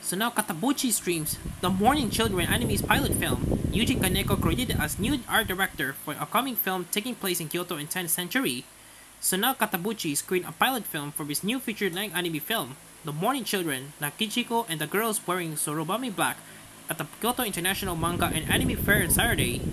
So now Katabuchi streams the Mourning Children anime's pilot film. Yūji Kaneko credited as new art director for an upcoming film taking place in Kyoto in 10th century. So now Katabuchi screened a pilot film for his new feature-length anime film, The Mourning Children, Nakichiko and the Girls Wearing Sorobami Black, at the Kyoto International Manga and Anime Fair on Saturday.